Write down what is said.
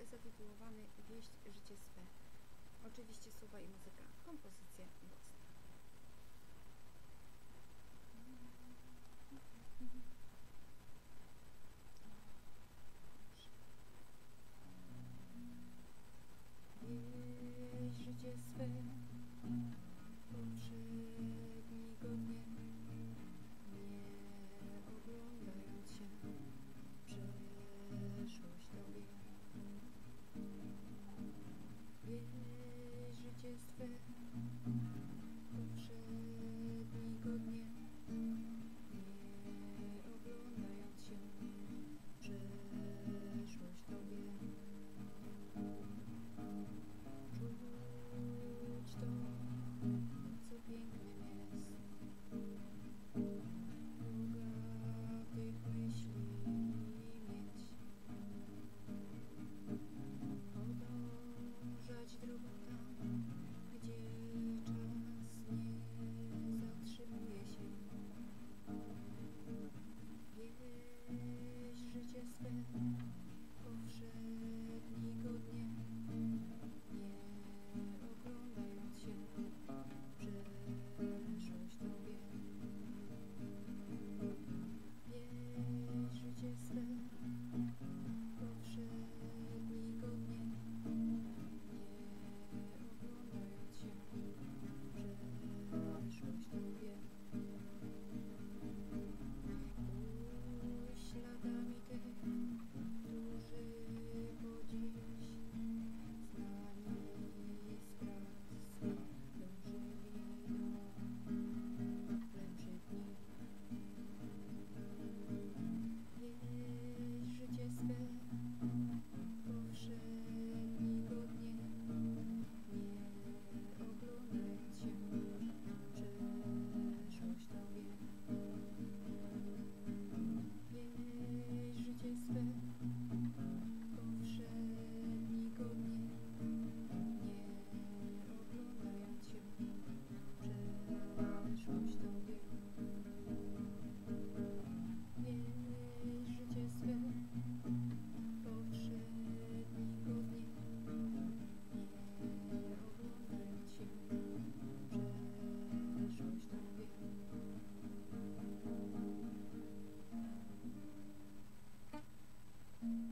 zatytułowany Wieść życie swe. Oczywiście słowa i muzyka, kompozycja własna. Wieść życie swe, poprzedni go dnie, nie oglądając się, przeszłość tobie. Wieść życie swe, poprzedni go dnie, nie oglądając się, przeszłość tobie. Czuć to, co pięknym jest, bogatych myśli mieć, podążać drogą tam, gdzie czas nie zatrzymuje się. Wieść życie swe, powszedni go dnie, nie oglądając się, przeszłość tobie. Wieść życie swe, powszedni go dnie, nie oglądając się, przeszłość tobie. Pójdź śladami tych, którzy po dziś znani z prac swych dążyli do lepszych dni. Wieść życie swe, powszedni go dnie, nie oglądając się, przeszłość tobie. Wieść życie swe, powszedni go dnie, nie oglądając się, przeszłość tobie. Wieść życie swe, powszedni go dnie, nie oglądając się, przeszłość tobie.